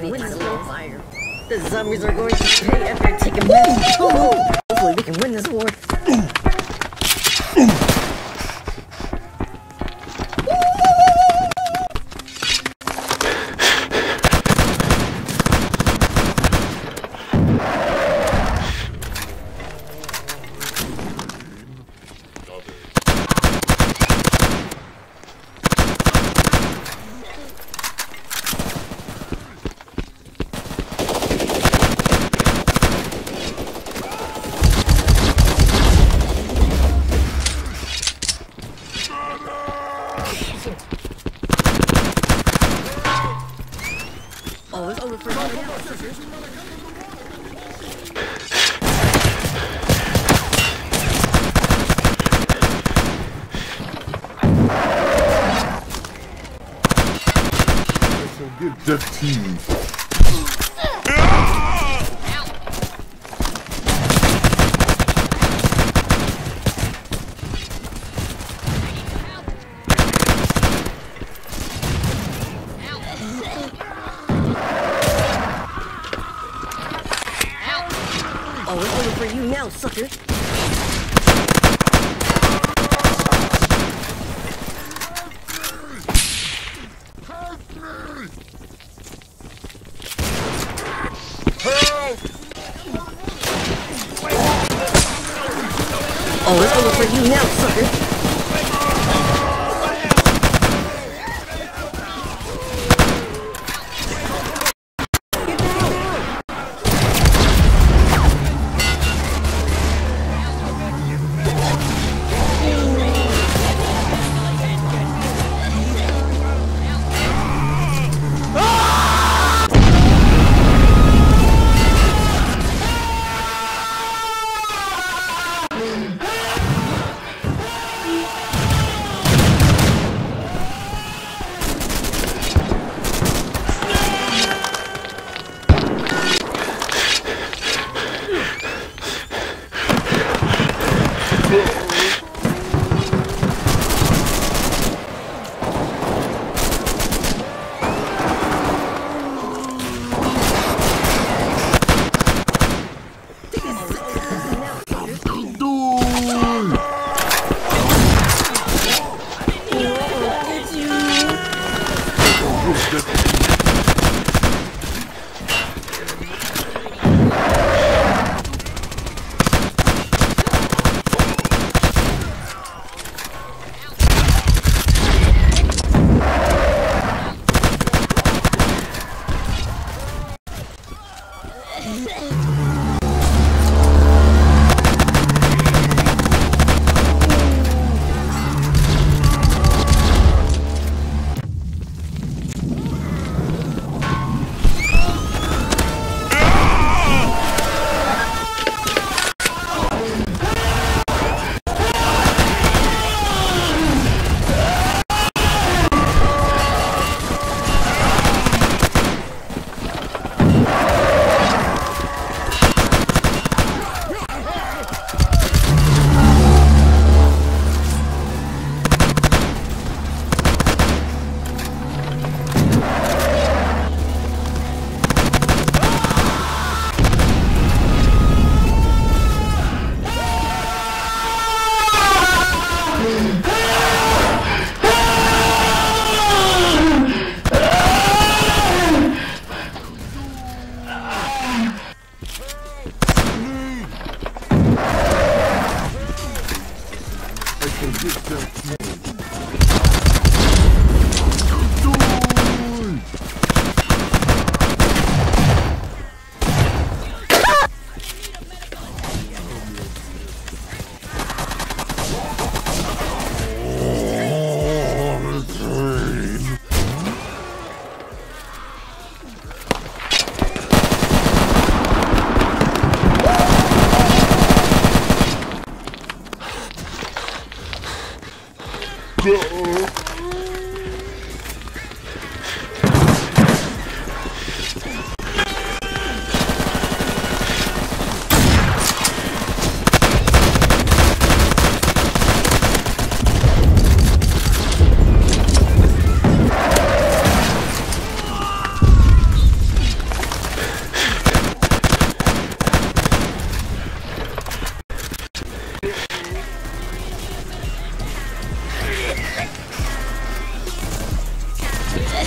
we can win this war. The zombies are going to pay after taking meds. Hopefully we can win this war. Oh, it's over for you now. I shall give death to you. Oh, it's over for you now, sucker. Oh, it's over for you now, sucker.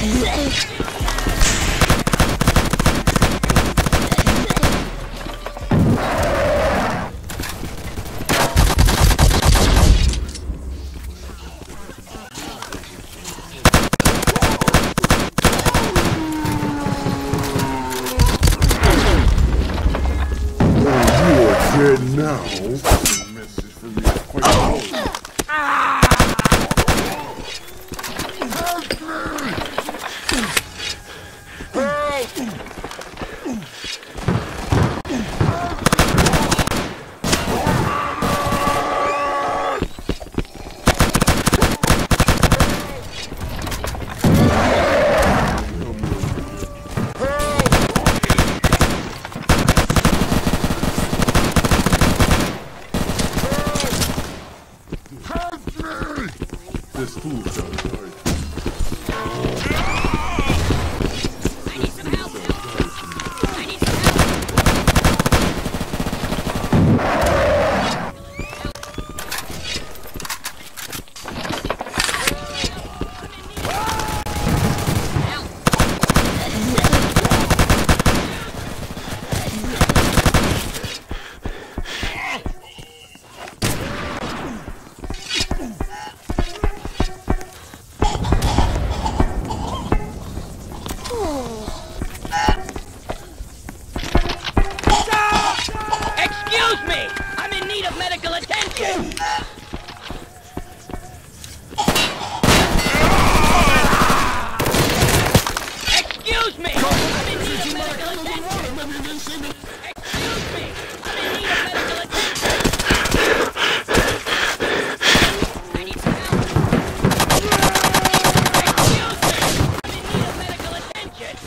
Dead now. The message for me is quite low. This fool shall die. I need some help! I need Excuse me! I'm in need of medical attention! Excuse me! I'm in need of medical attention! Excuse me! I'm in need of medical attention! I need some help! Excuse me! I'm in need of medical attention!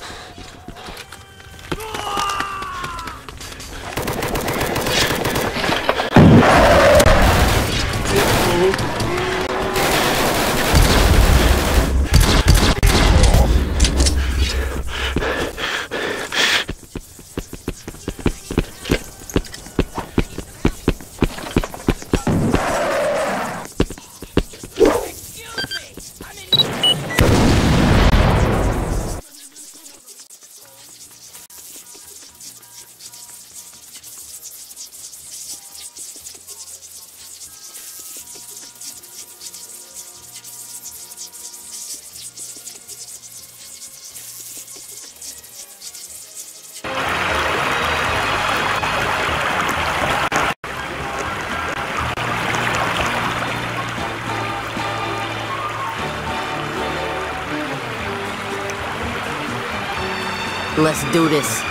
Let's do this.